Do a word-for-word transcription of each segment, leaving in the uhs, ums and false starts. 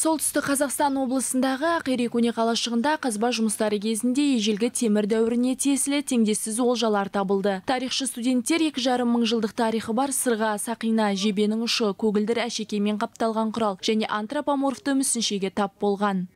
Солтүстік Қазақстан облысындағы Ақири көне қалашығында қазба жұмыстары кезінде ежелгі темір дәуіріне тиесілі теңдессіз олжалар табылды. Тарихшы студенттер екі жарым мың жылдық тарихы бар сырға, сақина, жебенің ұшы, көгілдір әшекеймен қапталған құрал және антропоморфты мүсіншеге тап болған.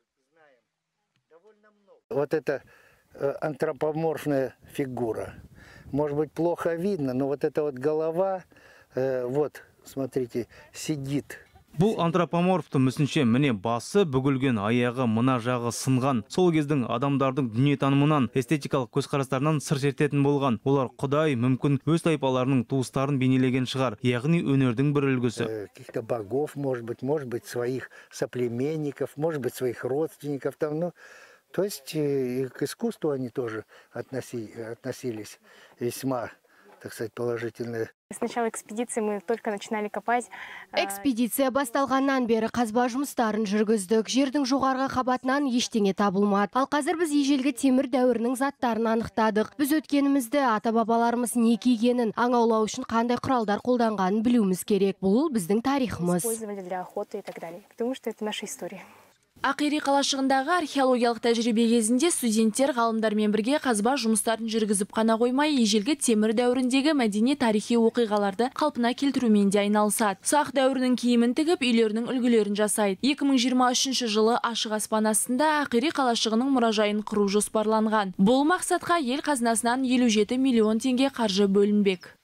Вот это антропоморфная фигура. Может быть, плохо видно, но вот эта вот голова, вот, смотрите, сидит. Бұл антропоморфты мүсінші міне басы бүгілген, аяғы, мына жағы сынған. Сол кездің адамдардың дүниетанымынан, эстетикалық көзқарастарынан сыр шертетін болған. Олар Құдай мүмкін өз тайпаларының туыстарын бейнелеген шығар, яғни өнердің бір үлгісі. Каких-то богов, может быть, может быть, своих соплеменников, может быть, своих родственников там, ну, то есть и к искусству они тоже относились весьма, так сказать, положительные. С начала экспедиции мы только начинали копать. Экспедиция басталғаннан бері қазба жұмыстарын жүргіздік. Жердің жоғарғы қабатынан ештеңе табылмады. Ал қазір біз ежелгі темір дәуірінің заттарын анықтадық. Біз өткенімізді, ата-бабаларымыз не кигенін, аң аулау үшін қандай құралдар қолданғанын білуіміз керек. Бұл біздің тарихымыз. Использовали для охоты и так далее. Потому что это наша история. Ақири қалашығындағы археологиялық тәжірибе кезінде студенттер ғалымдармен бірге қазба жұмыстарын жүргізіп қана қоймай, ежелгі темір дәуіріндегі мәдени тарихи оқиғаларды қалпына келтірумен де айналысады. Сақ дәуірінің киімін тігіп, үйлерінің үлгілерін жасайды. екі мың жиырма үшінші жылы ашық аспан астында Ақири қалашығының мұражайын құру жоспарланған. Бұл мақсатқа ел қазынасынан елу жеті миллион теңге қаржы бөлінбек.